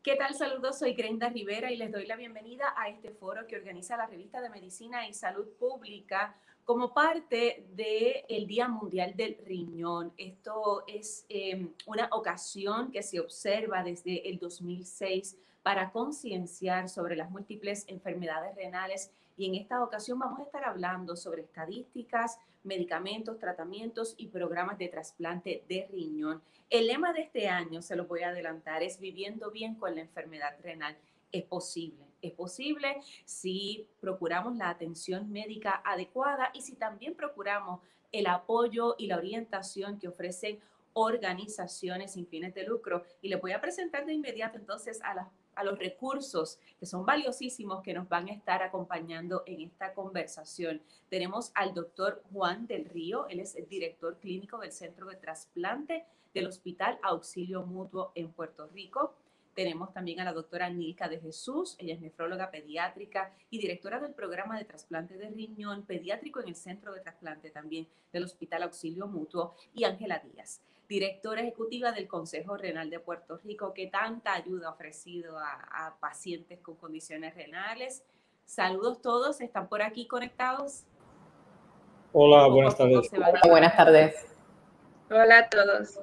¿Qué tal? Saludos, soy Grenda Rivera y les doy la bienvenida a este foro que organiza la Revista de Medicina y Salud Pública como parte del Día Mundial del Riñón. Esto es una ocasión que se observa desde el 2006 para concienciar sobre las múltiples enfermedades renales, y en esta ocasión vamos a estar hablando sobre estadísticas, medicamentos, tratamientos y programas de trasplante de riñón. El lema de este año, se lo voy a adelantar, es viviendo bien con la enfermedad renal. Es posible si procuramos la atención médica adecuada y si también procuramos el apoyo y la orientación que ofrecen organizaciones sin fines de lucro. Y les voy a presentar de inmediato entonces a los recursos que son valiosísimos que nos van a estar acompañando en esta conversación. Tenemos al doctor Juan del Río, él es el director clínico del Centro de Trasplante del Hospital Auxilio Mutuo en Puerto Rico. Tenemos también a la doctora Nilka de Jesús, ella es nefróloga pediátrica y directora del programa de trasplante de riñón pediátrico en el Centro de Trasplante también del Hospital Auxilio Mutuo, y Ángela Díaz, directora ejecutiva del Consejo Renal de Puerto Rico, que tanta ayuda ha ofrecido a pacientes con condiciones renales. Saludos todos, ¿están por aquí conectados? Hola, buenas tardes. Hola, buenas tardes. Hola a todos.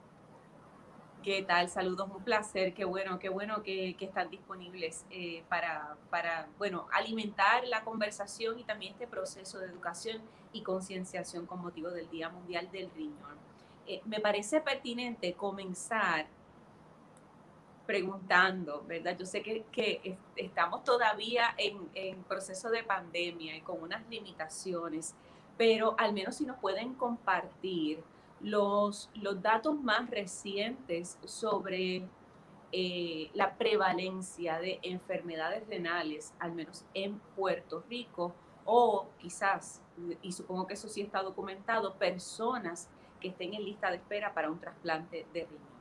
¿Qué tal? Saludos, un placer. Qué bueno que están disponibles para alimentar la conversación y también este proceso de educación y concienciación con motivo del Día Mundial del Riñón. Me parece pertinente comenzar preguntando, ¿verdad? Yo sé que estamos todavía en proceso de pandemia y con unas limitaciones, pero al menos si nos pueden compartir los datos más recientes sobre la prevalencia de enfermedades renales, al menos en Puerto Rico, o quizás, y supongo que eso sí está documentado, personas que estén en lista de espera para un trasplante de riñón.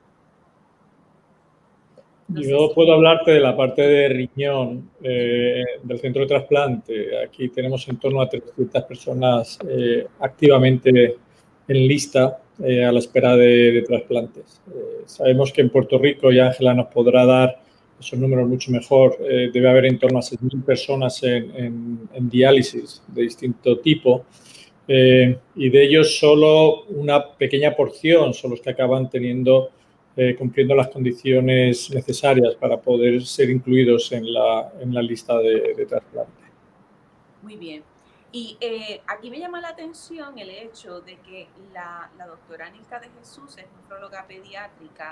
Yo puedo hablarte de la parte de riñón del centro de trasplante. Aquí tenemos en torno a 300 personas activamente en lista a la espera de trasplantes. Sabemos que en Puerto Rico, y Ángela nos podrá dar esos números mucho mejor, debe haber en torno a 6.000 personas en diálisis de distinto tipo, y de ellos solo una pequeña porción son los que acaban cumpliendo las condiciones necesarias para poder ser incluidos en la lista de trasplante. Muy bien. Y aquí me llama la atención el hecho de que la doctora Nilka de Jesús es nefróloga pediátrica,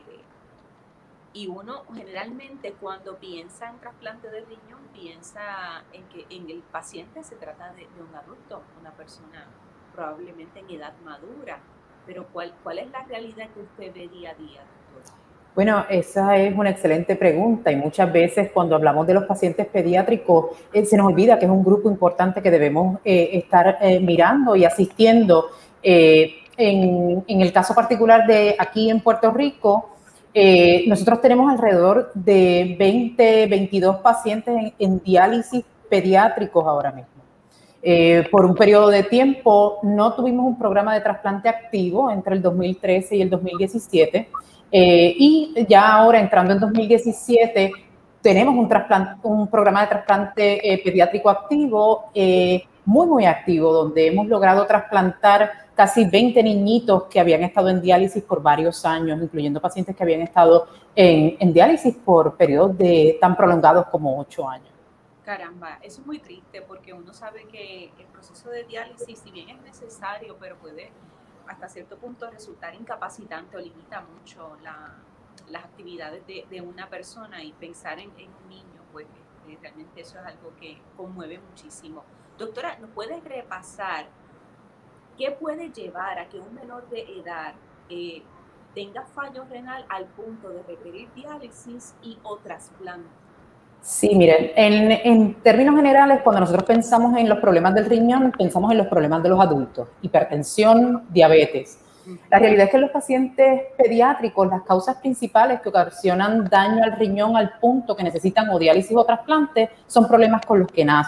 y uno generalmente cuando piensa en trasplante de riñón piensa en que en el paciente se trata de un adulto, una persona probablemente en edad madura, pero ¿cuál es la realidad que usted ve día a día, doctora? Bueno, esa es una excelente pregunta y muchas veces cuando hablamos de los pacientes pediátricos se nos olvida que es un grupo importante que debemos estar mirando y asistiendo. En el caso particular de aquí en Puerto Rico, nosotros tenemos alrededor de 22 pacientes en diálisis pediátricos ahora mismo. Por un periodo de tiempo no tuvimos un programa de trasplante activo entre el 2013 y el 2017. Y ya ahora, entrando en 2017, tenemos un programa de trasplante pediátrico activo, muy activo, donde hemos logrado trasplantar casi 20 niñitos que habían estado en diálisis por varios años, incluyendo pacientes que habían estado en diálisis por periodos tan prolongados como 8 años. Caramba, eso es muy triste porque uno sabe que el proceso de diálisis, si bien es necesario, pero puede hasta cierto punto resultar incapacitante o limita mucho las actividades de una persona, y pensar en un niño, pues realmente eso es algo que conmueve muchísimo. Doctora, ¿nos puede repasar qué puede llevar a que un menor de edad tenga fallo renal al punto de requerir diálisis y o trasplante? Sí, miren, en términos generales, cuando nosotros pensamos en los problemas del riñón, pensamos en los problemas de los adultos: hipertensión, diabetes. La realidad es que en los pacientes pediátricos, las causas principales que ocasionan daño al riñón al punto que necesitan o diálisis o trasplante son problemas con los que nacen.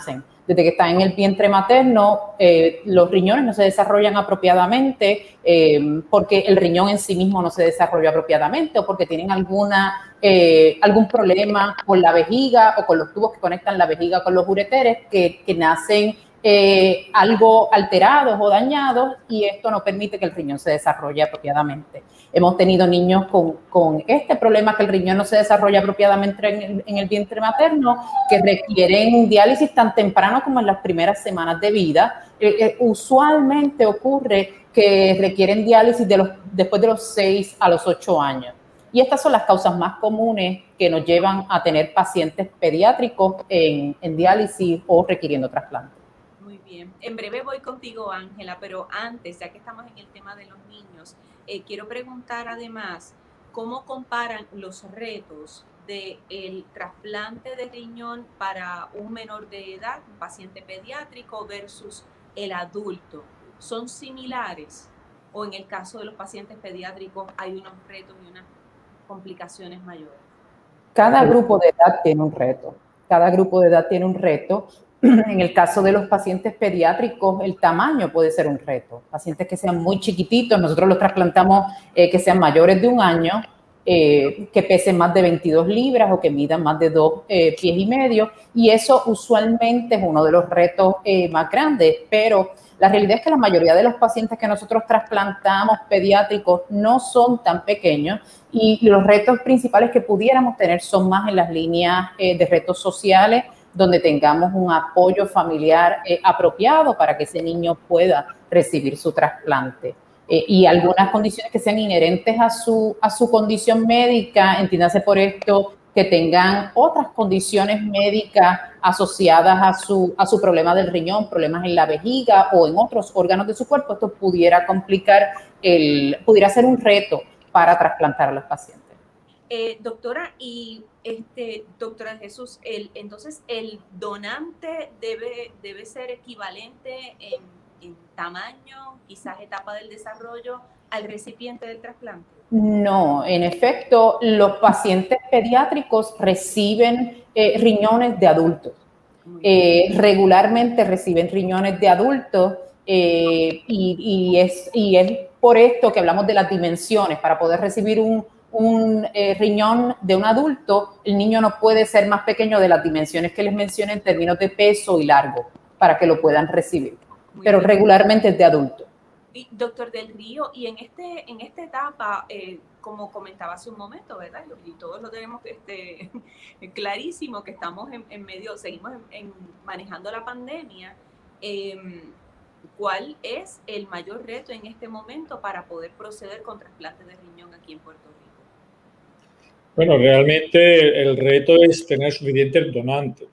desde que están en el vientre materno, los riñones no se desarrollan apropiadamente porque el riñón en sí mismo no se desarrolla apropiadamente o porque tienen algún problema con la vejiga o con los tubos que conectan la vejiga con los ureteres que nacen algo alterados o dañados y esto no permite que el riñón se desarrolle apropiadamente. Hemos tenido niños con este problema que el riñón no se desarrolla apropiadamente en el vientre materno que requieren diálisis tan temprano como en las primeras semanas de vida. Usualmente ocurre que requieren diálisis después de los 6 a los 8 años. Y estas son las causas más comunes que nos llevan a tener pacientes pediátricos en diálisis o requiriendo trasplante. Muy bien. En breve voy contigo, Ángela, pero antes, ya que estamos en el tema de los niños, quiero preguntar además, ¿cómo comparan los retos del trasplante de riñón para un menor de edad, un paciente pediátrico, versus el adulto? ¿Son similares? ¿O en el caso de los pacientes pediátricos hay unos retos y unas complicaciones mayores? Cada grupo de edad tiene un reto. Cada grupo de edad tiene un reto. En el caso de los pacientes pediátricos, el tamaño puede ser un reto. Pacientes que sean muy chiquititos, nosotros los trasplantamos que sean mayores de 1 año, que pesen más de 22 libras o que midan más de 2 pies y medio. Y eso usualmente es uno de los retos más grandes, pero la realidad es que la mayoría de los pacientes que nosotros trasplantamos pediátricos no son tan pequeños y los retos principales que pudiéramos tener son más en las líneas de retos sociales, donde tengamos un apoyo familiar apropiado para que ese niño pueda recibir su trasplante. Y algunas condiciones que sean inherentes a su condición médica, entiéndase por esto, que tengan otras condiciones médicas asociadas a su problema del riñón, problemas en la vejiga o en otros órganos de su cuerpo, esto pudiera complicar, pudiera ser un reto para trasplantar a los pacientes. Doctora, y doctora Jesús, entonces el donante debe ser equivalente en tamaño, quizás etapa del desarrollo, al recipiente del trasplante. No, en efecto, los pacientes pediátricos reciben riñones de adultos. Regularmente reciben riñones de adultos y es por esto que hablamos de las dimensiones. Para poder recibir un riñón de un adulto, el niño no puede ser más pequeño de las dimensiones que les mencioné en términos de peso y largo para que lo puedan recibir. Pero regularmente es de adulto. Y, doctor Del Río, y en esta etapa, como comentaba hace un momento, ¿verdad? Y todos lo tenemos clarísimo, que estamos en medio, seguimos manejando la pandemia. ¿Cuál es el mayor reto en este momento para poder proceder con trasplantes de riñón aquí en Puerto Rico? Bueno, realmente el reto es tener suficientes donantes,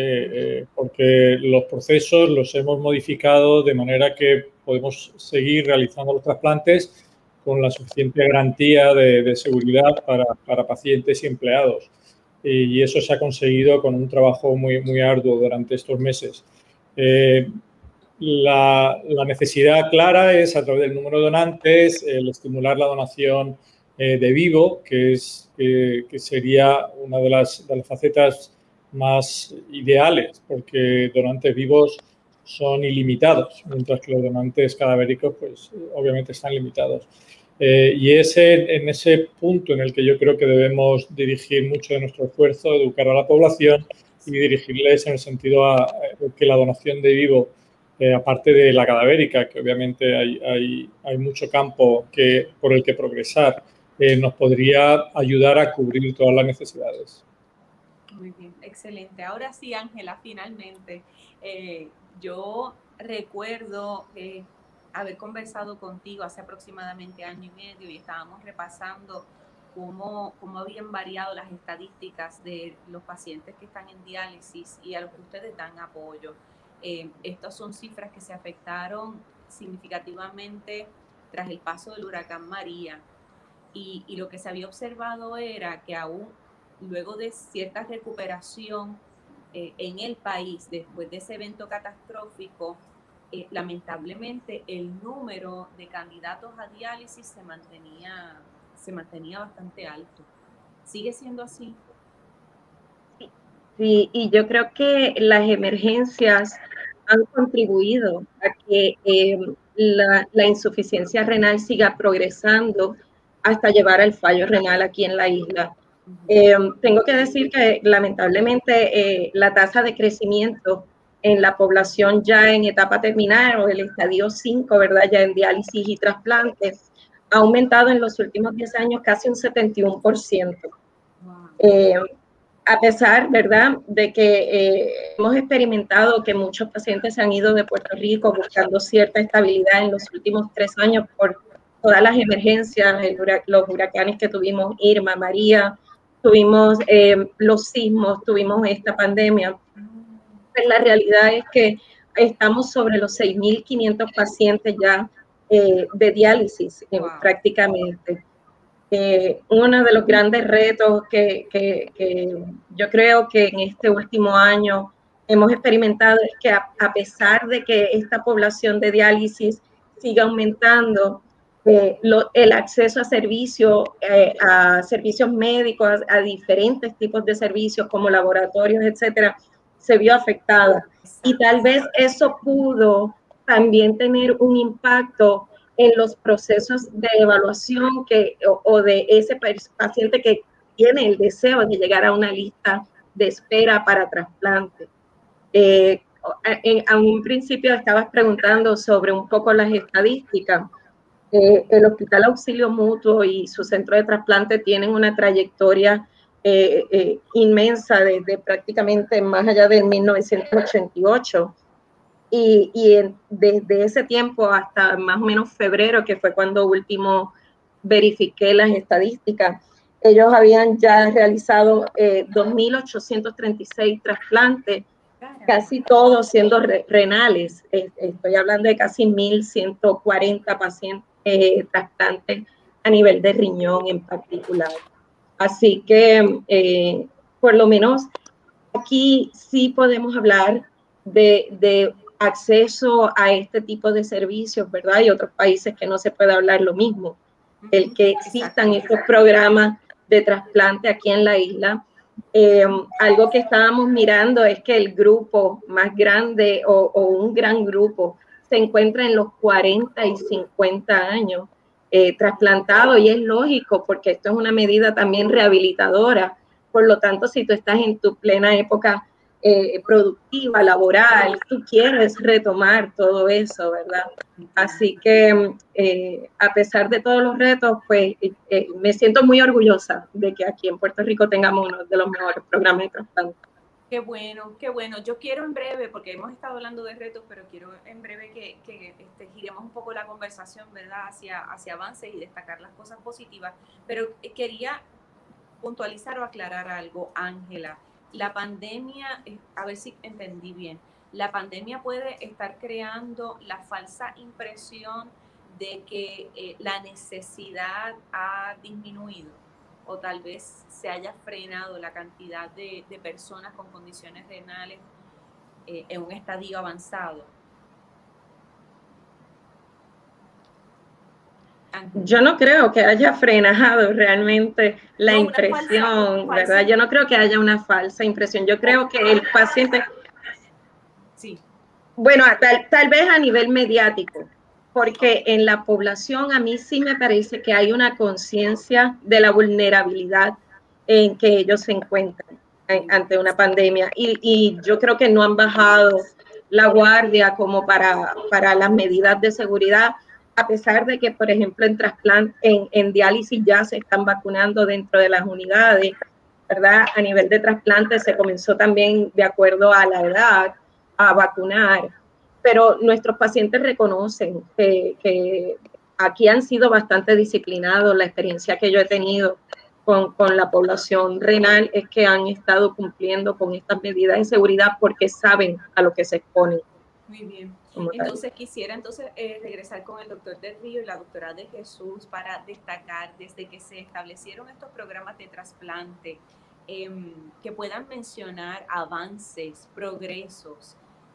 porque los procesos los hemos modificado de manera que podemos seguir realizando los trasplantes con la suficiente garantía de seguridad para pacientes y empleados. Y eso se ha conseguido con un trabajo muy arduo durante estos meses. La necesidad clara es, a través del número de donantes, el estimular la donación de vivo, que sería una de las facetas más ideales, porque donantes vivos son ilimitados, mientras que los donantes cadavéricos, pues, obviamente están limitados. Y es en ese punto en el que yo creo que debemos dirigir mucho de nuestro esfuerzo, educar a la población y dirigirles en el sentido a que la donación de vivo, aparte de la cadavérica, que obviamente hay mucho campo por el que progresar, nos podría ayudar a cubrir todas las necesidades. Muy bien, excelente. Ahora sí, Ángela, finalmente, yo recuerdo haber conversado contigo hace aproximadamente 1 año y medio y estábamos repasando cómo habían variado las estadísticas de los pacientes que están en diálisis y a los que ustedes dan apoyo. Estas son cifras que se afectaron significativamente tras el paso del huracán María y lo que se había observado era que aún luego de cierta recuperación en el país después de ese evento catastrófico, lamentablemente el número de candidatos a diálisis se mantenía bastante alto. ¿Sigue siendo así? Sí, y yo creo que las emergencias han contribuido a que la insuficiencia renal siga progresando hasta llevar al fallo renal aquí en la isla. Tengo que decir que lamentablemente la tasa de crecimiento en la población ya en etapa terminal o el estadio 5, ¿verdad? Ya en diálisis y trasplantes, ha aumentado en los últimos 10 años casi un 71%. Wow. A pesar, ¿verdad?, de que hemos experimentado que muchos pacientes se han ido de Puerto Rico buscando cierta estabilidad en los últimos 3 años por todas las emergencias, los huracanes que tuvimos, Irma, María, tuvimos los sismos, tuvimos esta pandemia. Pues la realidad es que estamos sobre los 6.500 pacientes ya de diálisis prácticamente. Uno de los grandes retos que yo creo que en este último año hemos experimentado es que a pesar de que esta población de diálisis siga aumentando, el acceso a servicios médicos, a diferentes tipos de servicios como laboratorios, etcétera, se vio afectada. Y tal vez eso pudo también tener un impacto en los procesos de evaluación o de ese paciente que tiene el deseo de llegar a una lista de espera para trasplante. En un principio estabas preguntando sobre un poco las estadísticas. El Hospital Auxilio Mutuo y su centro de trasplante tienen una trayectoria inmensa desde prácticamente más allá de 1988. Desde ese tiempo hasta más o menos febrero, que fue cuando último verifiqué las estadísticas, ellos habían ya realizado 2.836 trasplantes, casi todos siendo renales. Estoy hablando de casi 1.140 pacientes trasplantes a nivel de riñón en particular. Así que, por lo menos, aquí sí podemos hablar de acceso a este tipo de servicios, ¿verdad? Hay otros países que no se puede hablar lo mismo. El que existan estos programas de trasplante aquí en la isla. Algo que estábamos mirando es que el grupo más grande o un gran grupo se encuentra en los 40 y 50 años trasplantado, y es lógico porque esto es una medida también rehabilitadora. Por lo tanto, si tú estás en tu plena época productiva, laboral, tú quieres retomar todo eso, ¿verdad? Así que a pesar de todos los retos, pues me siento muy orgullosa de que aquí en Puerto Rico tengamos uno de los mejores programas de trasplante. Qué bueno, qué bueno. Yo quiero en breve, porque hemos estado hablando de retos, pero quiero en breve que giremos un poco la conversación, ¿verdad?, hacia avances y destacar las cosas positivas. Pero quería puntualizar o aclarar algo, Ángela. La pandemia, a ver si entendí bien, la pandemia puede estar creando la falsa impresión de que la necesidad ha disminuido, o tal vez se haya frenado la cantidad de personas con condiciones renales en un estadio avanzado. Yo no creo que haya frenado realmente la impresión, ¿verdad? Yo no creo que haya una falsa impresión. Yo creo que el paciente... Sí. Bueno, tal vez a nivel mediático, porque en la población a mí sí me parece que hay una conciencia de la vulnerabilidad en que ellos se encuentran ante una pandemia, y yo creo que no han bajado la guardia como para las medidas de seguridad, a pesar de que, por ejemplo, en trasplante, en diálisis ya se están vacunando dentro de las unidades, ¿verdad? A nivel de trasplante se comenzó también de acuerdo a la edad a vacunar, pero nuestros pacientes reconocen que aquí han sido bastante disciplinados. La experiencia que yo he tenido con la población renal es que han estado cumpliendo con estas medidas de seguridad porque saben a lo que se exponen. Muy bien. Entonces quisiera regresar con el doctor Del Río y la doctora De Jesús para destacar desde que se establecieron estos programas de trasplante, que puedan mencionar avances, progresos,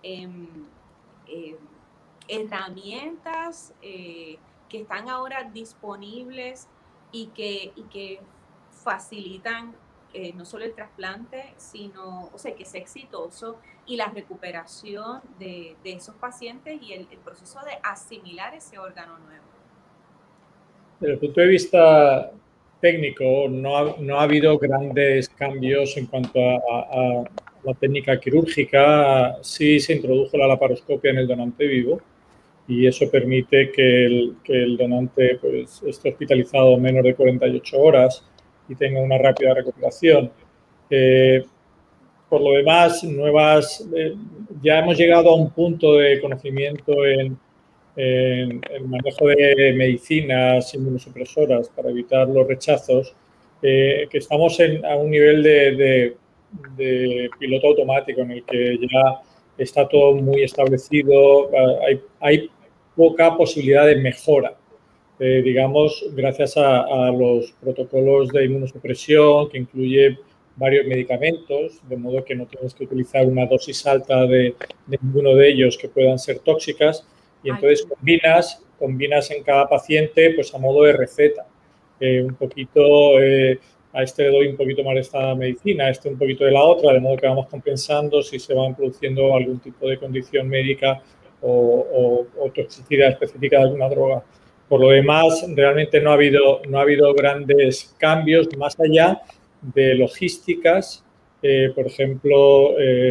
herramientas que están ahora disponibles y que facilitan no solo el trasplante, sino, o sea, que sea exitoso y la recuperación de esos pacientes y el proceso de asimilar ese órgano nuevo. Desde el punto de vista técnico, no ha habido grandes cambios en cuanto a la técnica quirúrgica. Sí se introdujo la laparoscopia en el donante vivo y eso permite que el donante pues, esté hospitalizado menos de 48 horas y tenga una rápida recuperación. Por lo demás, ya hemos llegado a un punto de conocimiento en el manejo de medicinas inmunosupresoras para evitar los rechazos, que estamos a un nivel de piloto automático en el que ya está todo muy establecido, hay poca posibilidad de mejora, digamos, gracias a los protocolos de inmunosupresión que incluye varios medicamentos, de modo que no tienes que utilizar una dosis alta de ninguno de ellos que puedan ser tóxicas. Y entonces combinas en cada paciente pues a modo de receta. Un poquito, a este le doy un poquito más de esta medicina, a este un poquito de la otra, de modo que vamos compensando si se van produciendo algún tipo de condición médica o toxicidad específica de alguna droga. Por lo demás, realmente no ha habido grandes cambios más allá de logísticas, por ejemplo,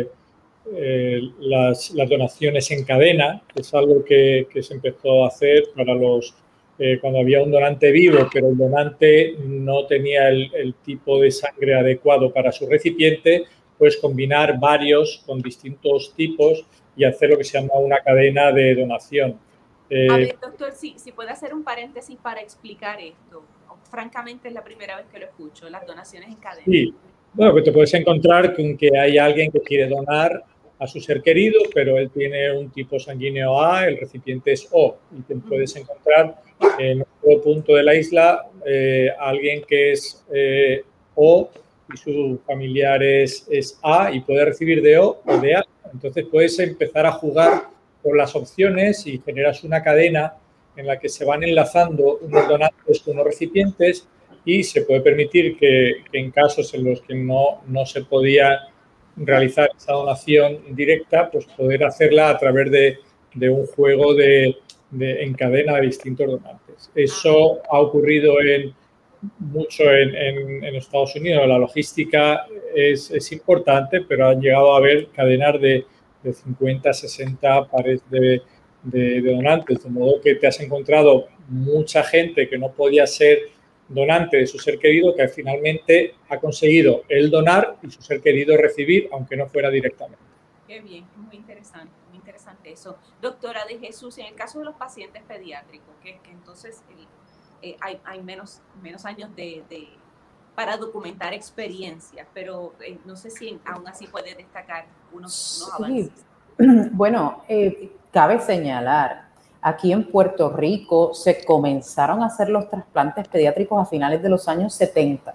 las donaciones en cadena, que es algo que se empezó a hacer para cuando había un donante vivo, pero el donante no tenía el tipo de sangre adecuado para su recipiente, pues combinar varios con distintos tipos y hacer lo que se llama una cadena de donación. A ver, doctor, si puede hacer un paréntesis para explicar esto. Francamente, es la primera vez que lo escucho, las donaciones en cadena. Sí, bueno, pues te puedes encontrar con que hay alguien que quiere donar a su ser querido, pero él tiene un tipo sanguíneo A, el recipiente es O. Y te puedes encontrar en otro punto de la isla alguien que es O y su familiar es A y puede recibir de O o de A. Entonces puedes empezar a jugar con las opciones y generas una cadena en la que se van enlazando unos donantes con unos recipientes y se puede permitir que en casos en los que no se podía realizar esa donación directa, pues poder hacerla a través de un juego en cadena de distintos donantes. Eso ha ocurrido mucho en Estados Unidos. La logística es importante, pero han llegado a haber cadenas de 50, 60 pares de donantes, de modo que te has encontrado mucha gente que no podía ser donante de su ser querido, que finalmente ha conseguido él donar y su ser querido recibir, aunque no fuera directamente. Qué bien, muy interesante eso. Doctora de Jesús, en el caso de los pacientes pediátricos, que entonces hay menos años para documentar experiencias, pero no sé si aún así puede destacar unos avances. Bueno, cabe señalar, aquí en Puerto Rico se comenzaron a hacer los trasplantes pediátricos a finales de los años 70.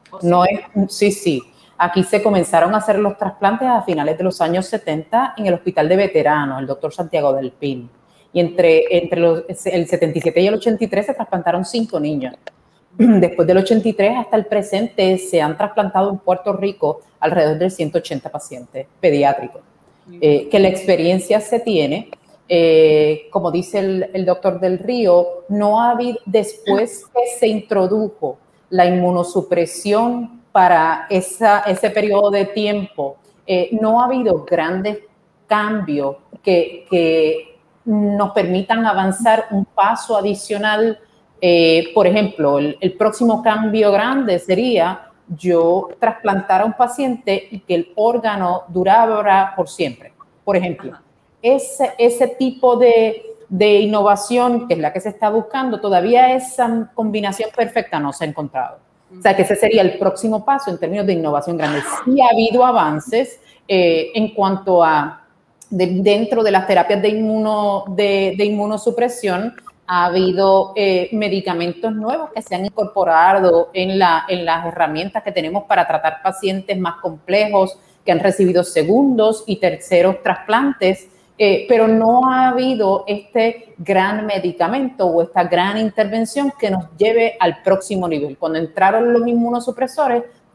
Sí. Aquí se comenzaron a hacer los trasplantes a finales de los años 70 en el Hospital de Veteranos, el doctor Santiago del Pin. Y entre el 77 y el 83 se trasplantaron 5 niños. Después del 83 hasta el presente se han trasplantado en Puerto Rico alrededor de 180 pacientes pediátricos. Que la experiencia se tiene, como dice el doctor Del Río, no ha habido, después que se introdujo la inmunosupresión para ese periodo de tiempo, no ha habido grandes cambios que nos permitan avanzar un paso adicional. Por ejemplo, el próximo cambio grande sería yo trasplantar a un paciente y que el órgano durara por siempre. Por ejemplo, ese tipo de innovación, que es la que se está buscando, todavía esa combinación perfecta no se ha encontrado. O sea, que ese sería el próximo paso en términos de innovación grande. Sí ha habido avances en cuanto a, dentro de las terapias de inmunosupresión, ha habido medicamentos nuevos que se han incorporado en las herramientas que tenemos para tratar pacientes más complejos que han recibido segundos y terceros trasplantes, pero no ha habido este gran medicamento o esta gran intervención que nos lleve al próximo nivel. Cuando entraron los inmunosupresores,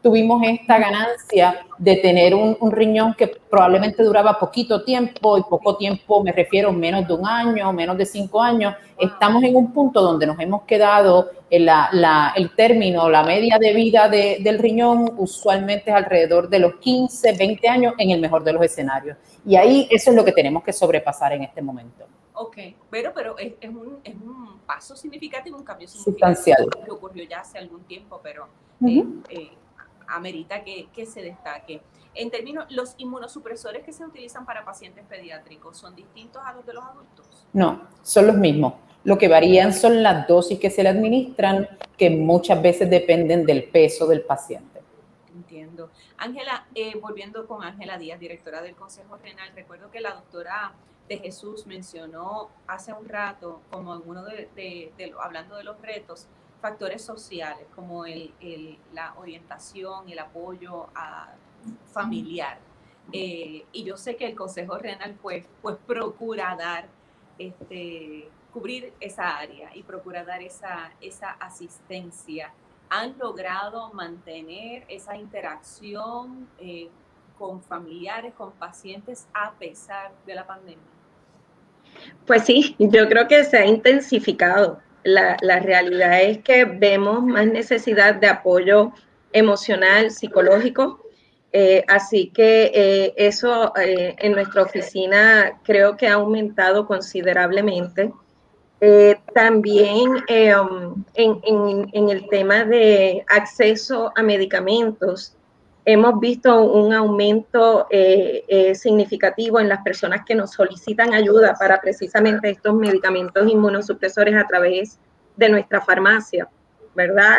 tuvimos esta ganancia de tener un riñón que probablemente duraba poquito tiempo, y poco tiempo me refiero menos de un año, menos de 5 años. Estamos en un punto donde nos hemos quedado en el término, la media de vida del riñón usualmente es alrededor de los 15, 20 años en el mejor de los escenarios. Y ahí eso es lo que tenemos que sobrepasar en este momento. Ok, pero es un paso significativo, un cambio sustancial. Que ocurrió ya hace algún tiempo, pero amerita que se destaque. En términos, ¿los inmunosupresores que se utilizan para pacientes pediátricos son distintos a los de los adultos? No, son los mismos. Lo que varían son las dosis que se le administran, que muchas veces dependen del peso del paciente. Entiendo. Ángela, volviendo con Ángela Díaz, directora del Consejo Renal, recuerdo que la doctora de Jesús mencionó hace un rato, como en uno hablando de los retos, factores sociales como la orientación, el apoyo familiar. Y yo sé que el Consejo Renal pues procura dar, cubrir esa área y procura dar esa asistencia. ¿Han logrado mantener esa interacción con familiares, con pacientes a pesar de la pandemia? Pues sí, yo creo que se ha intensificado. La realidad es que vemos más necesidad de apoyo emocional, psicológico, así que eso en nuestra oficina creo que ha aumentado considerablemente. También en el tema de acceso a medicamentos, hemos visto un aumento significativo en las personas que nos solicitan ayuda para precisamente estos medicamentos inmunosupresores a través de nuestra farmacia, ¿verdad?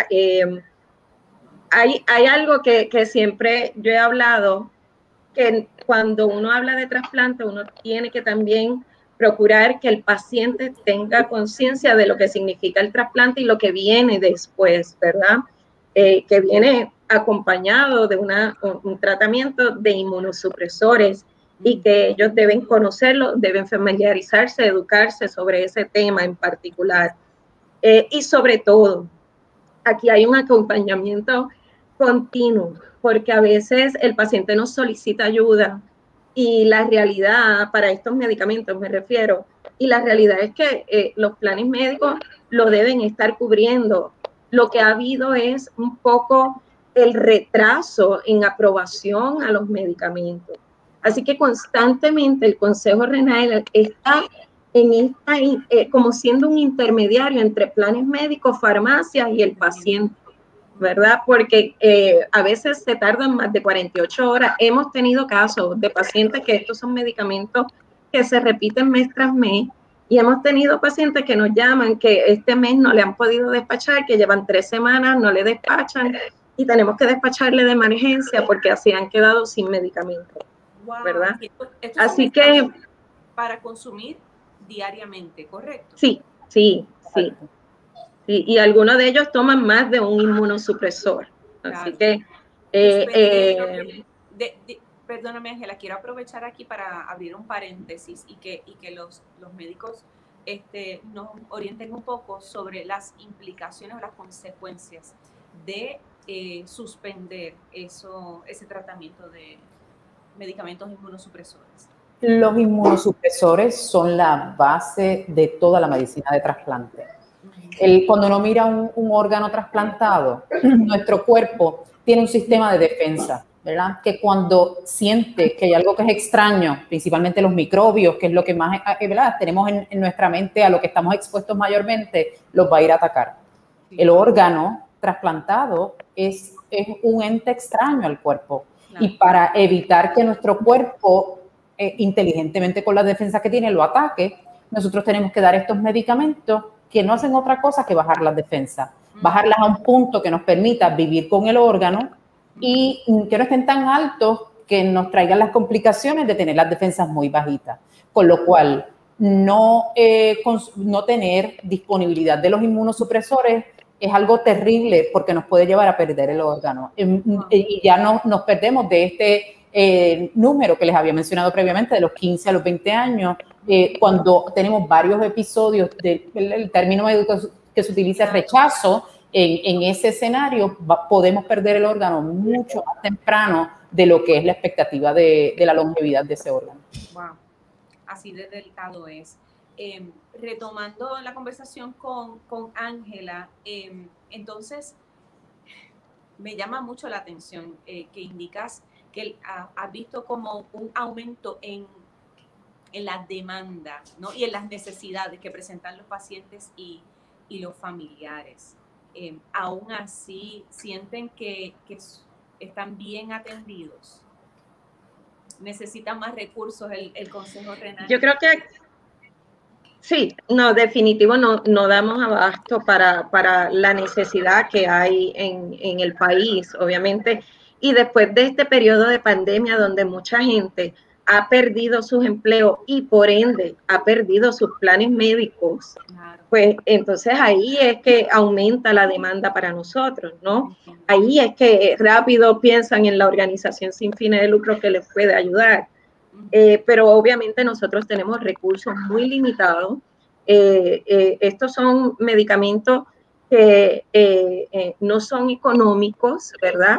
Hay algo que siempre yo he hablado, que cuando uno habla de trasplante, uno tiene que también procurar que el paciente tenga conciencia de lo que significa el trasplante y lo que viene después, ¿verdad? Que viene acompañado de un tratamiento de inmunosupresores y que ellos deben conocerlo, deben familiarizarse, educarse sobre ese tema en particular. Y sobre todo, aquí hay un acompañamiento continuo, porque a veces el paciente nos solicita ayuda y la realidad para estos medicamentos me refiero, y la realidad es que los planes médicos lo deben estar cubriendo. Lo que ha habido es un poco el retraso en aprobación a los medicamentos. Así que constantemente el Consejo Renal está como siendo un intermediario entre planes médicos, farmacias y el paciente, ¿verdad? Porque a veces se tardan más de 48 horas. Hemos tenido casos de pacientes que estos son medicamentos que se repiten mes tras mes, y hemos tenido pacientes que nos llaman que este mes no le han podido despachar, que llevan 3 semanas, no le despachan, y tenemos que despacharle de emergencia porque así han quedado sin medicamento, ¿verdad? Esto así que para consumir diariamente, ¿correcto? Sí. Y algunos de ellos toman más de un inmunosupresor. Así que... perdóname, Ángela, quiero aprovechar aquí para abrir un paréntesis y que los médicos nos orienten un poco sobre las implicaciones o las consecuencias de suspender ese tratamiento de medicamentos inmunosupresores. Los inmunosupresores son la base de toda la medicina de trasplante. Cuando uno mira un órgano trasplantado, nuestro cuerpo tiene un sistema de defensa, ¿verdad? Que cuando siente que hay algo que es extraño, principalmente los microbios, que es lo que más, ¿verdad?, tenemos en nuestra mente, a lo que estamos expuestos mayormente, los va a ir a atacar. Sí. El órgano trasplantado es un ente extraño al cuerpo. Claro. Y para evitar que nuestro cuerpo, inteligentemente con las defensas que tiene, lo ataque, nosotros tenemos que dar estos medicamentos que no hacen otra cosa que bajar las defensas, bajarlas a un punto que nos permita vivir con el órgano y que no estén tan altos que nos traigan las complicaciones de tener las defensas muy bajitas. Con lo cual, no tener disponibilidad de los inmunosupresores es algo terrible porque nos puede llevar a perder el órgano. Y ya nos perdemos de este número que les había mencionado previamente, de los 15 a los 20 años, cuando tenemos varios episodios, el término médico que se utiliza es rechazo, en ese escenario podemos perder el órgano mucho más temprano de lo que es la expectativa de la longevidad de ese órgano. Wow, así de delicado es. Retomando la conversación con Ángela, entonces me llama mucho la atención que indicas que has visto como un aumento en la demanda, ¿no? Y en las necesidades que presentan los pacientes y los familiares. Aún así, ¿sienten que están bien atendidos? ¿Necesitan más recursos el Consejo Renal? Yo creo que sí, no, definitivo no damos abasto para la necesidad que hay en el país, obviamente. Y después de este periodo de pandemia donde mucha gente ha perdido sus empleos y por ende ha perdido sus planes médicos, claro, pues entonces ahí es que aumenta la demanda para nosotros, ¿no? Ahí es que rápido piensan en la organización sin fines de lucro que les puede ayudar. Pero obviamente nosotros tenemos recursos muy limitados. Estos son medicamentos que no son económicos, ¿verdad?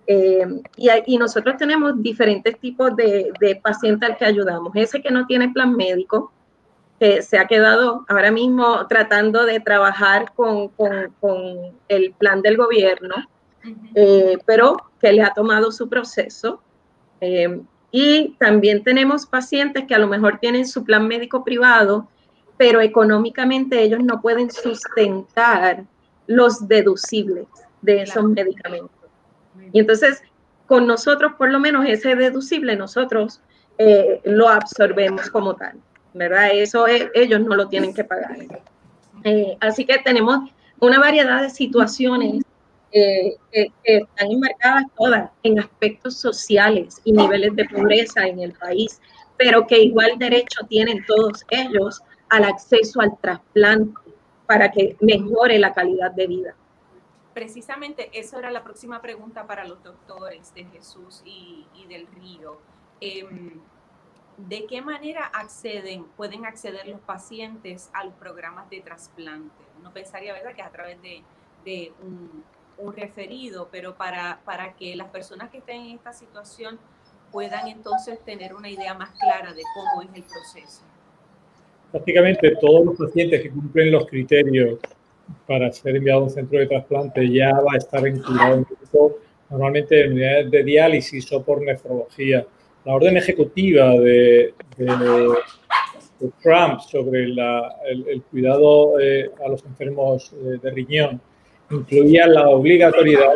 Y nosotros tenemos diferentes tipos de pacientes al que ayudamos. Ese que no tiene plan médico, que se ha quedado ahora mismo tratando de trabajar con el plan del gobierno, pero que le ha tomado su proceso. Y también tenemos pacientes que a lo mejor tienen su plan médico privado, pero económicamente ellos no pueden sustentar los deducibles de esos medicamentos. Y entonces, con nosotros, por lo menos ese deducible, nosotros lo absorbemos como tal, ¿verdad? Eso ellos no lo tienen que pagar. Así que tenemos una variedad de situaciones que están enmarcadas todas en aspectos sociales y niveles de pobreza en el país, pero que igual derecho tienen todos ellos al acceso al trasplante para que mejore la calidad de vida. Precisamente esa era la próxima pregunta para los doctores de Jesús y del Río. ¿De qué manera pueden acceder los pacientes a los programas de trasplante? Uno pensaría, ¿verdad?, que es a través de un referido, pero para que las personas que estén en esta situación puedan entonces tener una idea más clara de cómo es el proceso. Prácticamente todos los pacientes que cumplen los criterios para ser enviado a un centro de trasplante ya va a estar incluido normalmente en unidades de diálisis o por nefrología. La orden ejecutiva de Trump sobre el cuidado a los enfermos de riñón incluía la obligatoriedad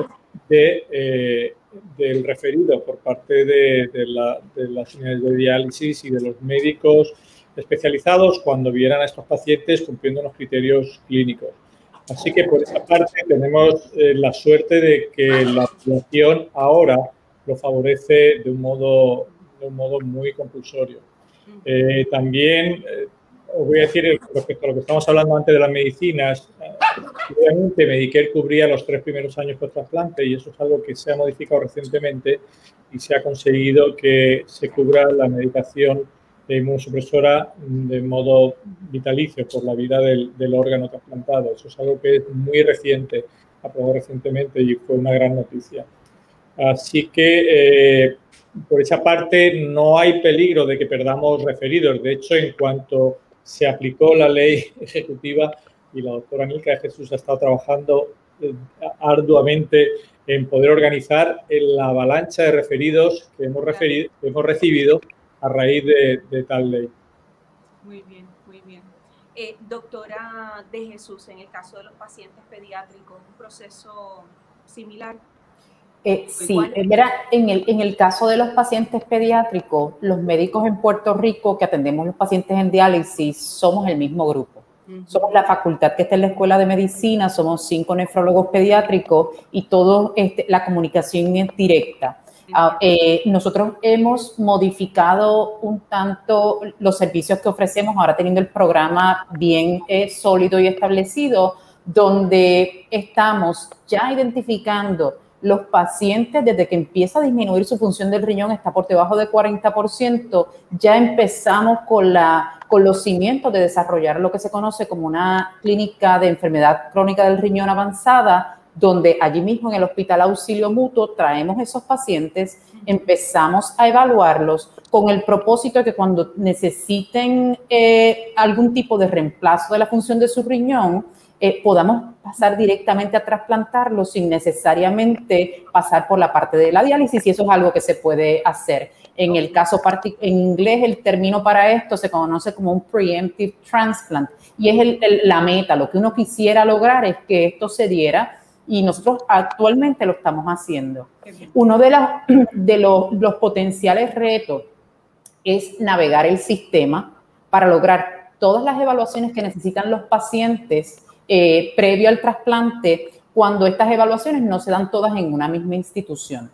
del referido por parte de las unidades de diálisis y de los médicos especializados cuando vieran a estos pacientes cumpliendo unos criterios clínicos. Así que por esa parte tenemos la suerte de que la población ahora lo favorece de un modo muy compulsorio. También os voy a decir respecto a lo que estamos hablando antes de las medicinas. Obviamente Medicare cubría los 3 primeros años por trasplante y eso es algo que se ha modificado recientemente y se ha conseguido que se cubra la medicación inmunosupresora de modo vitalicio por la vida del órgano trasplantado. Eso es algo que es muy reciente, aprobado recientemente y fue una gran noticia. Así que por esa parte no hay peligro de que perdamos referidos. De hecho, en cuanto se aplicó la ley ejecutiva y la doctora Nilka de Jesús ha estado trabajando arduamente en poder organizar la avalancha de referidos que hemos recibido a raíz de tal ley. Muy bien, muy bien. Doctora de Jesús, en el caso de los pacientes pediátricos, ¿un proceso similar? Sí, mira, en el caso de los pacientes pediátricos, los médicos en Puerto Rico que atendemos los pacientes en diálisis somos el mismo grupo. Somos la facultad que está en la Escuela de Medicina, somos 5 nefrólogos pediátricos y todo la comunicación es directa. Nosotros hemos modificado un tanto los servicios que ofrecemos, ahora teniendo el programa bien sólido y establecido, donde estamos ya identificando los pacientes, desde que empieza a disminuir su función del riñón, está por debajo de 40%, ya empezamos con los cimientos de desarrollar lo que se conoce como una clínica de enfermedad crónica del riñón avanzada, donde allí mismo en el Hospital Auxilio Mutuo traemos esos pacientes, empezamos a evaluarlos con el propósito de que cuando necesiten algún tipo de reemplazo de la función de su riñón, podamos pasar directamente a trasplantarlo sin necesariamente pasar por la parte de la diálisis, y eso es algo que se puede hacer. En el caso en inglés, el término para esto se conoce como un preemptive transplant, y es la meta, lo que uno quisiera lograr es que esto se diera, y nosotros actualmente lo estamos haciendo. Uno de los potenciales retos es navegar el sistema para lograr todas las evaluaciones que necesitan los pacientes previo al trasplante, cuando estas evaluaciones no se dan todas en una misma institución.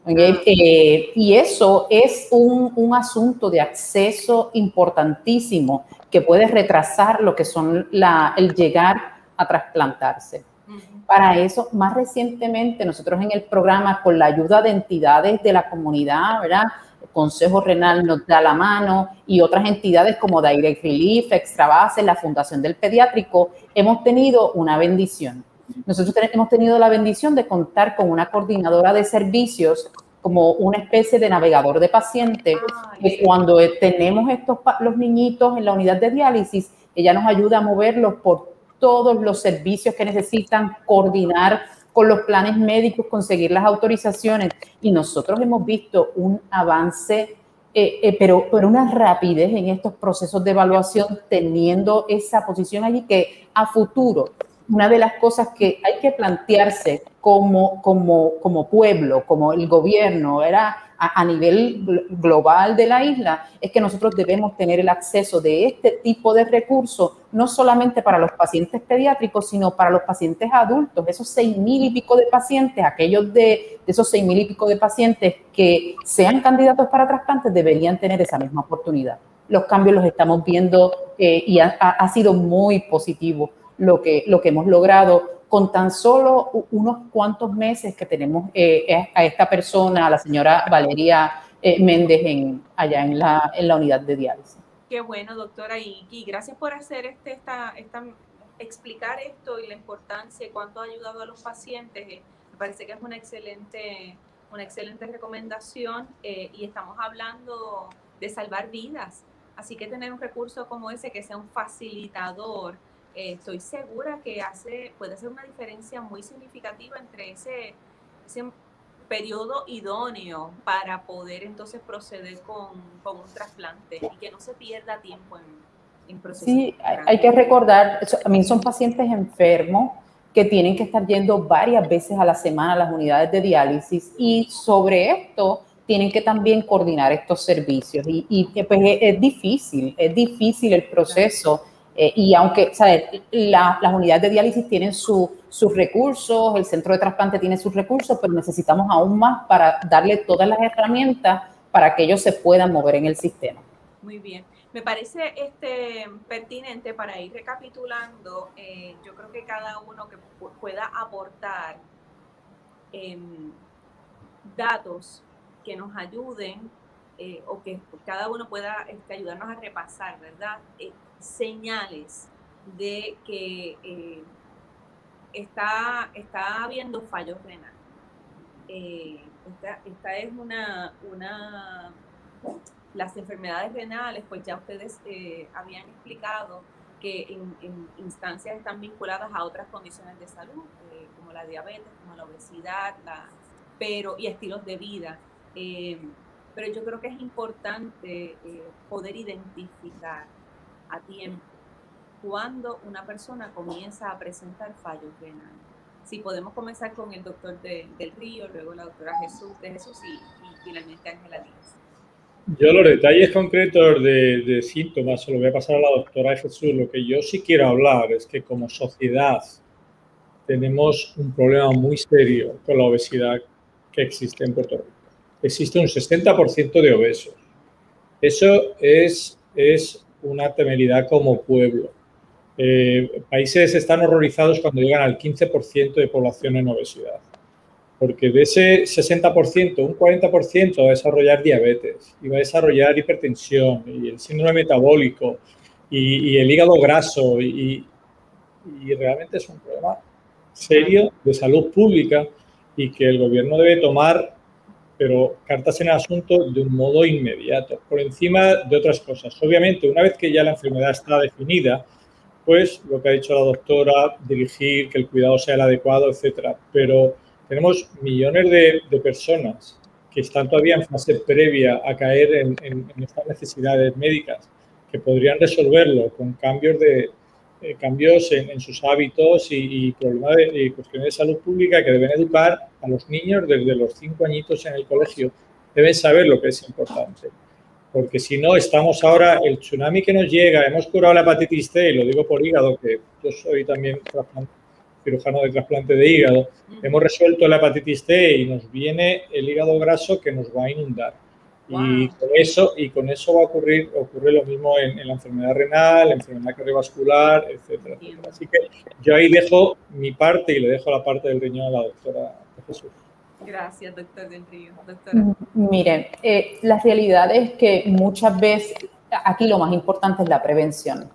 Y eso es un asunto de acceso importantísimo que puede retrasar lo que son el llegar a trasplantarse. Para eso, más recientemente, nosotros en el programa, con la ayuda de entidades de la comunidad, ¿verdad? El Consejo Renal nos da la mano y otras entidades como Direct Relief, Extra Base, la Fundación del Pediátrico, hemos tenido una bendición. Nosotros hemos tenido la bendición de contar con una coordinadora de servicios como una especie de navegador de pacientes, que cuando tenemos los niñitos en la unidad de diálisis, ella nos ayuda a moverlos por todos los servicios que necesitan, coordinar con los planes médicos, conseguir las autorizaciones, y nosotros hemos visto un avance, pero una rapidez en estos procesos de evaluación, teniendo esa posición allí, que a futuro, una de las cosas que hay que plantearse como pueblo, como el gobierno, ¿verdad? A nivel global de la isla, es que nosotros debemos tener el acceso de este tipo de recursos, no solamente para los pacientes pediátricos, sino para los pacientes adultos, esos 6,000 y pico de pacientes, aquellos de esos 6,000 y pico de pacientes que sean candidatos para trasplantes deberían tener esa misma oportunidad. Los cambios los estamos viendo y ha sido muy positivo lo que hemos logrado con tan solo unos cuantos meses que tenemos a esta persona, a la señora Valeria Méndez, allá en la unidad de diálisis. Qué bueno, doctora, y gracias por hacer explicar esto y la importancia y cuánto ha ayudado a los pacientes. Me parece que es una excelente recomendación y estamos hablando de salvar vidas. Así que tener un recurso como ese que sea un facilitador, estoy segura que puede hacer una diferencia muy significativa entre ese periodo idóneo para poder entonces proceder con un trasplante y que no se pierda tiempo en procesos. Sí, hay que recordar, también son pacientes enfermos que tienen que estar yendo varias veces a la semana a las unidades de diálisis, y sobre esto tienen que también coordinar estos servicios y pues es difícil el proceso. Y aunque, ¿sabes? Las unidades de diálisis tienen sus recursos, el centro de trasplante tiene sus recursos, pero necesitamos aún más para darle todas las herramientas para que ellos se puedan mover en el sistema. Muy bien. Me parece pertinente para ir recapitulando. Yo creo que cada uno que pueda aportar datos que nos ayuden o que cada uno pueda ayudarnos a repasar, ¿verdad? Señales de que está habiendo fallos renales. Esta es las enfermedades renales, pues ya ustedes habían explicado que en instancias están vinculadas a otras condiciones de salud, como la diabetes, como la obesidad, y estilos de vida. Pero yo creo que es importante poder identificar a tiempo cuando una persona comienza a presentar fallos renales. Si podemos comenzar con el doctor del Río, luego la doctora de Jesús y finalmente Ángela Díaz. Yo los detalles concretos de síntomas se los voy a pasar a la doctora Jesús. Lo que yo sí quiero hablar es que como sociedad tenemos un problema muy serio con la obesidad que existe en Puerto Rico. Existe un 60% de obesos. Eso es una temeridad como pueblo. Países están horrorizados cuando llegan al 15% de población en obesidad. porque de ese 60%, un 40% va a desarrollar diabetes y va a desarrollar hipertensión y el síndrome metabólico y el hígado graso y realmente es un problema serio de salud pública y que el gobierno debe tomar, pero cartas en el asunto de un modo inmediato, por encima de otras cosas. Obviamente, una vez que ya la enfermedad está definida, pues lo que ha dicho la doctora, dirigir, que el cuidado sea el adecuado, etcétera. Pero tenemos millones de personas que están todavía en fase previa a caer en estas necesidades médicas, que podrían resolverlo con cambios en sus hábitos y problemas y cuestiones de salud pública que deben educar a los niños desde los 5 añitos en el colegio. Deben saber lo que es importante. Porque si no, estamos ahora, el tsunami que nos llega, hemos curado la hepatitis C, y lo digo por hígado, que yo soy también cirujano de trasplante de hígado, hemos resuelto la hepatitis C y nos viene el hígado graso que nos va a inundar. Wow. Y con eso ocurre lo mismo en la enfermedad renal, la enfermedad cardiovascular, etcétera, etcétera. Así que yo ahí dejo mi parte y le dejo la parte del riñón a la doctora Jesús. Gracias, doctor Del Río. Doctora. Miren, la realidad es que muchas veces, aquí lo más importante es la prevención.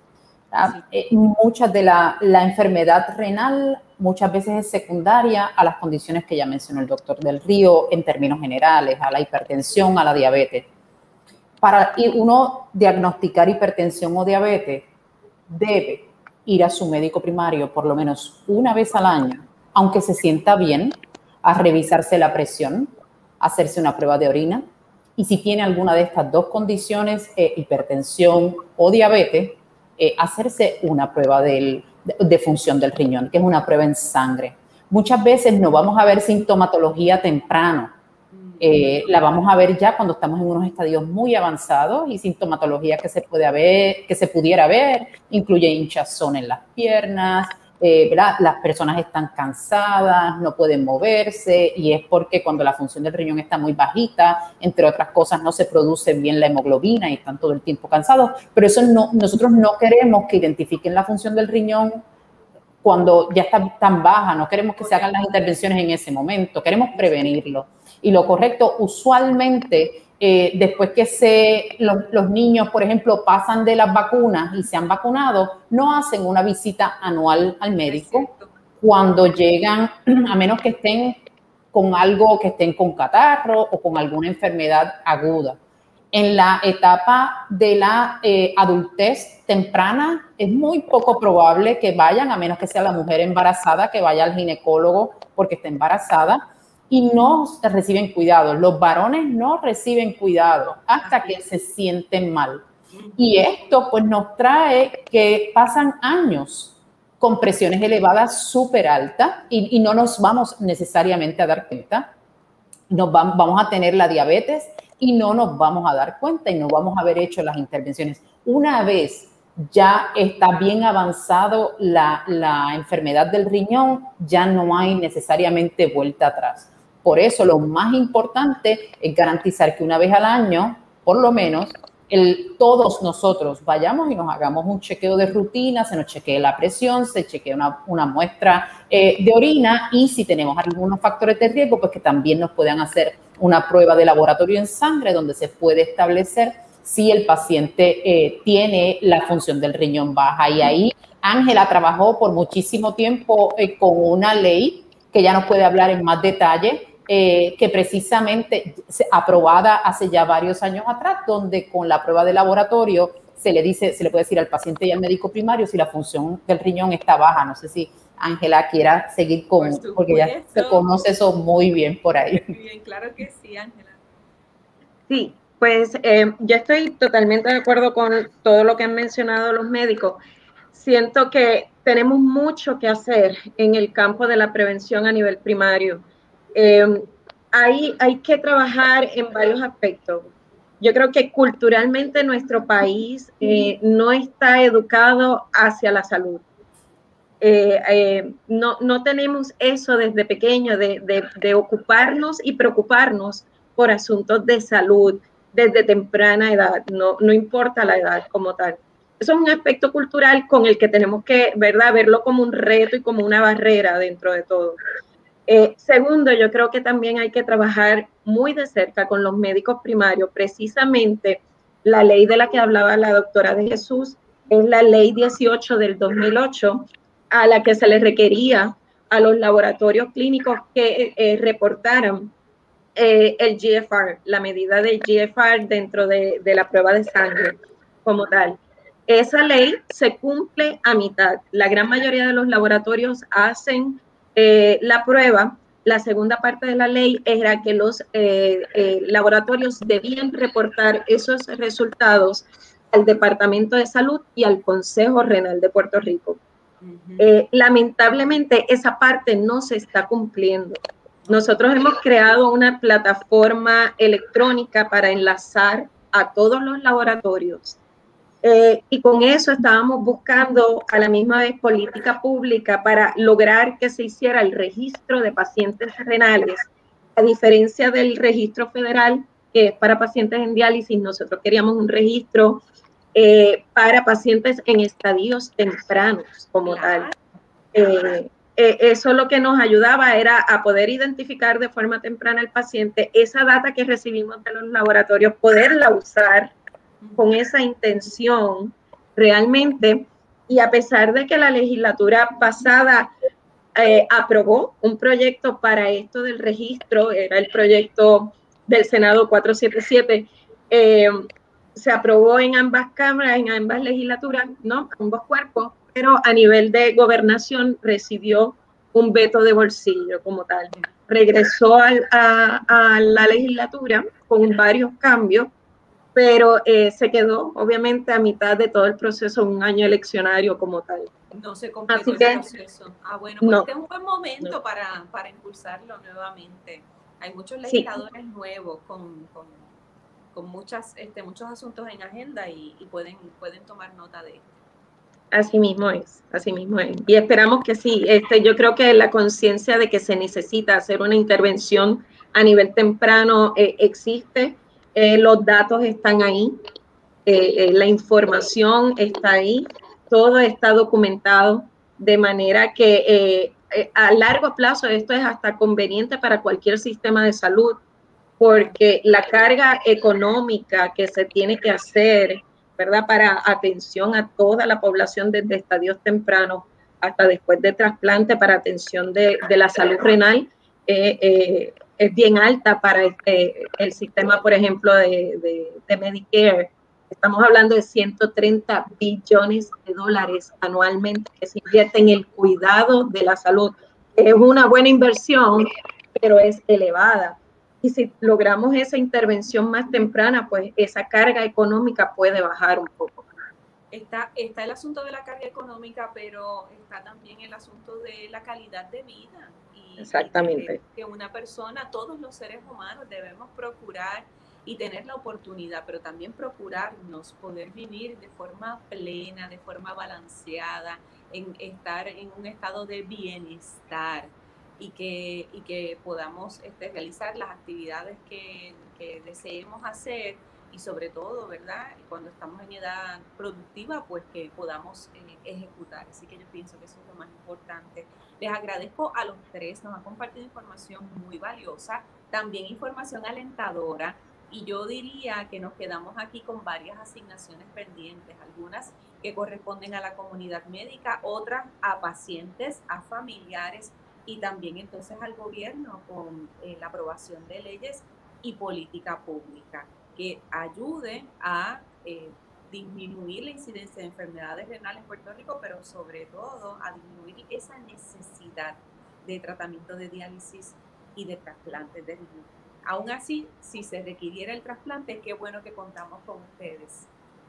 Muchas de la enfermedad renal muchas veces es secundaria a las condiciones que ya mencionó el doctor Del Río en términos generales, a la hipertensión, a la diabetes. Para uno diagnosticar hipertensión o diabetes, debe ir a su médico primario por lo menos una vez al año, aunque se sienta bien, a revisarse la presión, hacerse una prueba de orina y si tiene alguna de estas dos condiciones, hipertensión o diabetes, hacerse una prueba de función del riñón, que es una prueba en sangre. Muchas veces no vamos a ver sintomatología temprano, la vamos a ver ya cuando estamos en unos estadios muy avanzados y sintomatología que se pudiera ver, incluye hinchazón en las piernas, ¿verdad? Las personas están cansadas, no pueden moverse y es porque cuando la función del riñón está muy bajita, entre otras cosas, no se produce bien la hemoglobina y están todo el tiempo cansados. Pero eso nosotros no queremos que identifiquen la función del riñón cuando ya está tan baja, no queremos que se hagan las intervenciones en ese momento, queremos prevenirlo. Y lo correcto, usualmente, después que los niños, por ejemplo, pasan de las vacunas y se han vacunado, no hacen una visita anual al médico cuando llegan, a menos que estén con algo, que estén con catarro o con alguna enfermedad aguda. En la etapa de la adultez temprana es muy poco probable que vayan, a menos que sea la mujer embarazada, que vaya al ginecólogo porque está embarazada, y no reciben cuidado. Los varones no reciben cuidado hasta que se sienten mal. Y esto pues nos trae que pasan años con presiones elevadas súper altas y no nos vamos necesariamente a dar cuenta. Vamos a tener la diabetes y no nos vamos a dar cuenta y no vamos a haber hecho las intervenciones. Una vez ya está bien avanzado la enfermedad del riñón, ya no hay necesariamente vuelta atrás. Por eso lo más importante es garantizar que una vez al año, por lo menos, todos nosotros vayamos y nos hagamos un chequeo de rutina, se nos chequee la presión, se chequee una muestra de orina y si tenemos algunos factores de riesgo, pues que también nos puedan hacer una prueba de laboratorio en sangre donde se puede establecer si el paciente tiene la función del riñón baja. Y ahí Ángela trabajó por muchísimo tiempo con una ley que ya nos puede hablar en más detalle, que precisamente aprobada hace ya varios años atrás, donde con la prueba de laboratorio se le puede decir al paciente y al médico primario si la función del riñón está baja. No sé si Ángela quiera seguir porque ya se conoce eso muy bien por ahí. Bien, claro que sí, Ángela. Sí, pues yo estoy totalmente de acuerdo con todo lo que han mencionado los médicos. Siento que tenemos mucho que hacer en el campo de la prevención a nivel primario. Hay que trabajar en varios aspectos. Yo creo que culturalmente nuestro país no está educado hacia la salud. No tenemos eso desde pequeño de ocuparnos y preocuparnos por asuntos de salud desde temprana edad, no importa la edad como tal. Eso es un aspecto cultural con el que tenemos que, ¿verdad?, verlo como un reto y como una barrera dentro de todo. Segundo, yo creo que también hay que trabajar muy de cerca con los médicos primarios. Precisamente la ley de la que hablaba la doctora de Jesús es la ley 18 del 2008, a la que se le requería a los laboratorios clínicos que reportaran el GFR, la medida del GFR dentro de la prueba de sangre como tal. Esa ley se cumple a mitad. La gran mayoría de los laboratorios hacen la prueba. La segunda parte de la ley era que los laboratorios debían reportar esos resultados al Departamento de Salud y al Consejo Renal de Puerto Rico. Lamentablemente, esa parte no se está cumpliendo. Nosotros hemos creado una plataforma electrónica para enlazar a todos los laboratorios. Y con eso estábamos buscando a la misma vez política pública para lograr que se hiciera el registro de pacientes renales. A diferencia del registro federal, que es para pacientes en diálisis, nosotros queríamos un registro para pacientes en estadios tempranos como tal. Eso lo que nos ayudaba era a poder identificar de forma temprana al paciente, esa data que recibimos de los laboratorios, poderla usar con esa intención realmente. Y a pesar de que la legislatura pasada aprobó un proyecto para esto del registro, era el proyecto del Senado 477, se aprobó en ambas cámaras, en ambas legislaturas, ¿no? Ambos cuerpos, pero a nivel de gobernación recibió un veto de bolsillo como tal. Regresó a la legislatura con varios cambios, pero se quedó obviamente a mitad de todo el proceso, un año eleccionario como tal. No se completó el proceso. Ah, bueno, pues este es un buen momento para impulsarlo nuevamente. Hay muchos legisladores nuevos con muchos asuntos en agenda y pueden tomar nota de esto. Así mismo es, así mismo es. Y esperamos que sí. Yo creo que la conciencia de que se necesita hacer una intervención a nivel temprano existe. Los datos están ahí, la información está ahí, todo está documentado, de manera que a largo plazo esto es hasta conveniente para cualquier sistema de salud, porque la carga económica que se tiene que hacer, ¿verdad?, para atención a toda la población desde estadios tempranos hasta después de trasplante para atención de la salud renal, es bien alta para el sistema, por ejemplo, de Medicare. Estamos hablando de 130 billones de dólares anualmente que se invierte en el cuidado de la salud. Es una buena inversión, pero es elevada. Y si logramos esa intervención más temprana, pues esa carga económica puede bajar un poco. Está el asunto de la carga económica, pero está también el asunto de la calidad de vida. Exactamente. Y que una persona, todos los seres humanos debemos procurar y tener la oportunidad, pero también procurarnos poder vivir de forma plena, de forma balanceada, en estar en un estado de bienestar y que podamos realizar las actividades que deseemos hacer. Y sobre todo, ¿verdad?, cuando estamos en edad productiva, pues que podamos ejecutar. Así que yo pienso que eso es lo más importante. Les agradezco a los tres, nos han compartido información muy valiosa, también información alentadora, y yo diría que nos quedamos aquí con varias asignaciones pendientes, algunas que corresponden a la comunidad médica, otras a pacientes, a familiares y también entonces al gobierno con la aprobación de leyes y política pública que ayude a disminuir la incidencia de enfermedades renales en Puerto Rico, pero sobre todo a disminuir esa necesidad de tratamiento de diálisis y de trasplantes de riñón. Aún así, si se requiriera el trasplante, qué bueno que contamos con ustedes.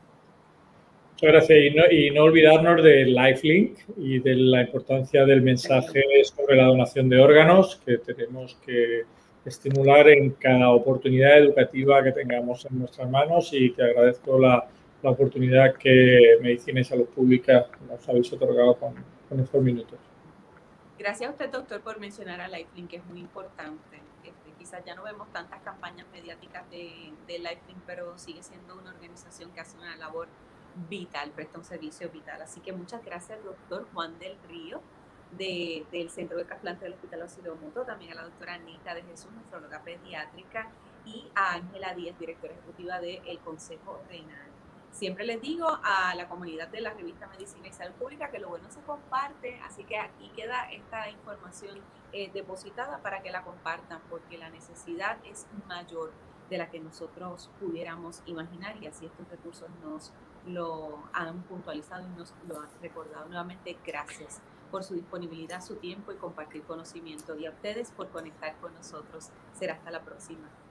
Muchas gracias. Y no olvidarnos del LifeLink y de la importancia del mensaje sobre la donación de órganos, que tenemos que estimular en cada oportunidad educativa que tengamos en nuestras manos, y te agradezco la oportunidad que Medicina y Salud Pública nos habéis otorgado con estos minutos. Gracias a usted, doctor, por mencionar a LifeLink, que es muy importante. Quizás ya no vemos tantas campañas mediáticas de LifeLink, pero sigue siendo una organización que hace una labor vital, presta un servicio vital. Así que muchas gracias, doctor Juan del Río, del Centro de Trasplante del Hospital Auxilio Mutuo, también a la doctora Anita de Jesús, nefróloga pediátrica, y a Ángela Díaz, directora ejecutiva del Consejo Renal. Siempre les digo a la comunidad de la revista Medicina y Salud Pública que lo bueno se comparte, así que aquí queda esta información depositada para que la compartan, porque la necesidad es mayor de la que nosotros pudiéramos imaginar, y así estos recursos nos lo han puntualizado y nos lo han recordado nuevamente. Gracias por su disponibilidad, su tiempo y compartir conocimiento, y a ustedes por conectar con nosotros. Será hasta la próxima.